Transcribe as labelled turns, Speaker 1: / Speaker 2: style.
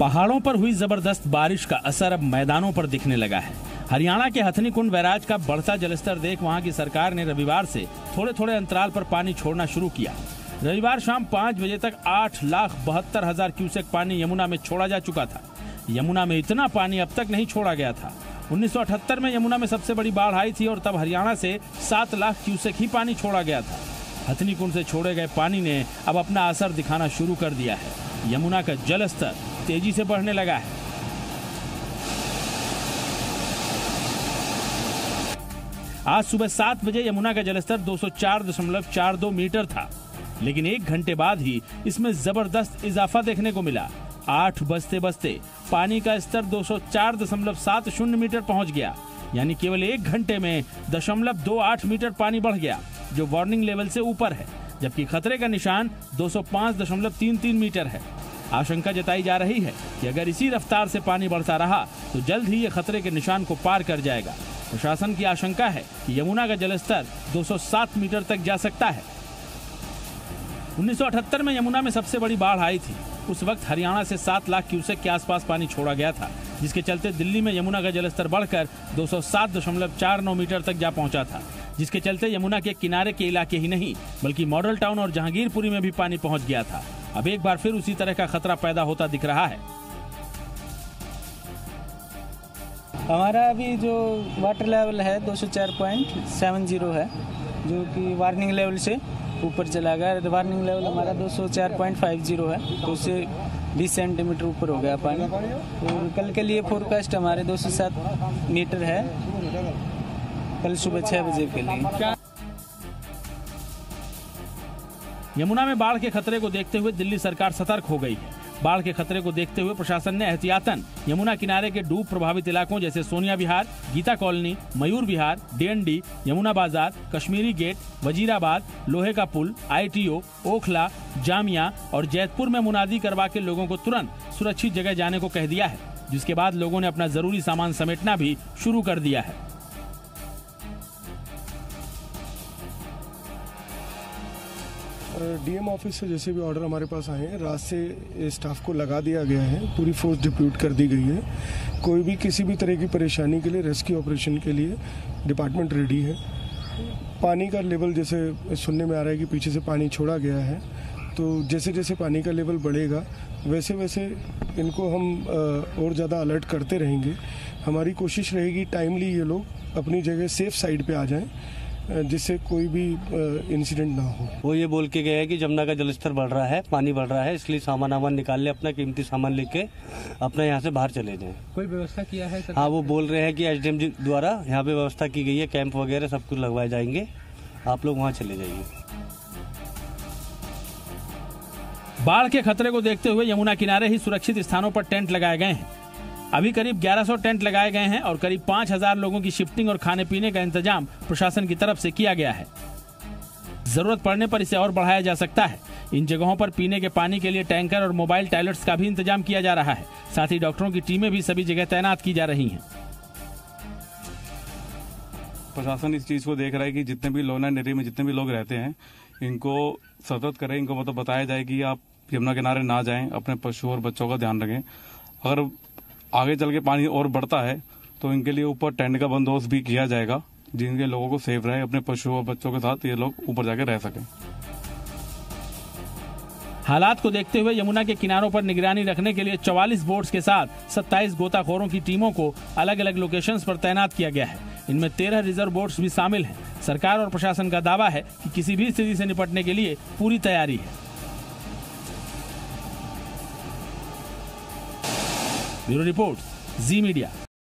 Speaker 1: पहाड़ों पर हुई जबरदस्त बारिश का असर अब मैदानों पर दिखने लगा है। हरियाणा के हथनीकुंड बैराज का बढ़ता जलस्तर देख वहां की सरकार ने रविवार से थोड़े थोड़े अंतराल पर पानी छोड़ना शुरू किया। रविवार शाम 5 बजे तक 8,72,000 क्यूसेक पानी यमुना में छोड़ा जा चुका था। यमुना में इतना पानी अब तक नहीं छोड़ा गया था। 1978 में यमुना में सबसे बड़ी बाढ़ आई थी और तब हरियाणा से 7 लाख क्यूसेक ही पानी छोड़ा गया था। हथनीकुंड से छोड़े गए पानी ने अब अपना असर दिखाना शुरू कर दिया है। यमुना का जलस्तर तेजी से बढ़ने लगा है। आज सुबह 7 बजे यमुना का जलस्तर 204.42 मीटर था, लेकिन 1 घंटे बाद ही इसमें जबरदस्त इजाफा देखने को मिला। 8 बजते बजते पानी का स्तर 204.70 मीटर पहुंच गया, यानी केवल 1 घंटे में 0.28 मीटर पानी बढ़ गया, जो वार्निंग लेवल से ऊपर है, जबकि खतरे का निशान 205.33 मीटर है। आशंका जताई जा रही है कि अगर इसी रफ्तार से पानी बढ़ता रहा तो जल्द ही ये खतरे के निशान को पार कर जाएगा। प्रशासन की आशंका है कि यमुना का जलस्तर 207 मीटर तक जा सकता है। 1978 में यमुना में सबसे बड़ी बाढ़ आई थी। उस वक्त हरियाणा से 7 लाख क्यूसेक के आसपास पानी छोड़ा गया था, जिसके चलते दिल्ली में यमुना का जलस्तर बढ़कर 207.49 मीटर तक जा पहुंचा था, जिसके चलते यमुना के किनारे के इलाके ही नहीं बल्कि मॉडल टाउन और जहांगीरपुरी में भी पानी पहुंच गया था। अब एक बार फिर उसी तरह का खतरा पैदा होता दिख रहा है।
Speaker 2: हमारा अभी जो वाटर लेवल है 204.70 है, जो कि वार्निंग लेवल से ऊपर चला गया। वार्निंग लेवल हमारा 204.50 है, तो उससे 20 सेंटीमीटर ऊपर हो गया पानी। तो कल के लिए फोरकास्ट हमारे 207 मीटर है, कल सुबह 6 बजे के लिए।
Speaker 1: यमुना में बाढ़ के खतरे को देखते हुए दिल्ली सरकार सतर्क हो गई है। बाढ़ के खतरे को देखते हुए प्रशासन ने एहतियातन यमुना किनारे के डूब प्रभावित इलाकों जैसे Sonia Vihar, Geeta colony, Mayur Vihar, DND, Yamuna Bazaar, Kashmiri gate, Wazirabad, लोहे का पुल, ITO, ओखला, जामिया और जैतपुर में मुनादी करवा के लोगों को तुरंत सुरक्षित जगह जाने को कह दिया है, जिसके बाद लोगों ने अपना जरूरी सामान समेटना भी शुरू कर दिया है।
Speaker 3: DM ऑफिस से जैसे भी ऑर्डर हमारे पास आए हैं, रात से स्टाफ को लगा दिया गया है, पूरी फोर्स डिप्यूट कर दी गई है। कोई भी किसी भी तरह की परेशानी के लिए, रेस्क्यू ऑपरेशन के लिए डिपार्टमेंट रेडी है। पानी का लेवल जैसे सुनने में आ रहा है कि पीछे से पानी छोड़ा गया है, तो जैसे जैसे पानी का लेवल बढ़ेगा वैसे वैसे इनको हम और ज़्यादा अलर्ट करते रहेंगे। हमारी कोशिश रहेगी टाइमली ये लोग अपनी जगह सेफ साइड पे आ जाएं, जिससे कोई भी इंसिडेंट ना हो। वो
Speaker 4: ये बोल के गए हैं कि जमुना का जलस्तर बढ़ रहा है, पानी बढ़ रहा है, इसलिए सामान निकाल ले, अपना कीमती सामान लेके अपना यहाँ से बाहर चले जाएं।
Speaker 2: कोई व्यवस्था किया है?
Speaker 4: हाँ, वो बोल रहे हैं कि SDM जी द्वारा यहाँ पे व्यवस्था की गई है, कैंप वगैरह सब कुछ लगवाए जाएंगे, आप लोग वहाँ चले जाइए।
Speaker 1: बाढ़ के खतरे को देखते हुए यमुना किनारे ही सुरक्षित स्थानों पर टेंट लगाए गए हैं। अभी करीब 1100 टेंट लगाए गए हैं और करीब 5000 लोगों की शिफ्टिंग और खाने पीने का इंतजाम प्रशासन की तरफ से किया गया है। जरूरत पड़ने पर इसे और बढ़ाया जा सकता है। इन जगहों पर पीने के पानी के लिए टैंकर और मोबाइल टॉयलेट्स का भी इंतजाम किया जा रहा है। साथ ही डॉक्टरों की टीमें भी सभी जगह तैनात की जा रही हैं।
Speaker 5: प्रशासन इस चीज को देख रहा है कि जितने भी लोनान एरिया में जितने भी लोग रहते हैं, इनको सतर्क करें, इनको मतलब बताया जाए कि आप यमुना किनारे ना जाएं, अपने पशु और बच्चों का ध्यान रखें। अगर आगे चल के पानी और बढ़ता है तो इनके लिए ऊपर टेंट का बंदोबस्त भी किया जाएगा, जिनके लोगों को सेफ रहे, अपने पशु और बच्चों के साथ ये लोग ऊपर जाकर रह सकें।
Speaker 1: हालात को देखते हुए यमुना के किनारों पर निगरानी रखने के लिए 44 बोट्स के साथ 27 गोताखोरों की टीमों को अलग अलग लोकेशंस पर तैनात किया गया है। इनमें 13 रिजर्व बोट्स भी शामिल हैं। सरकार और प्रशासन का दावा है कि किसी भी स्थिति से निपटने के लिए पूरी तैयारी है। Bureau report, Zee media.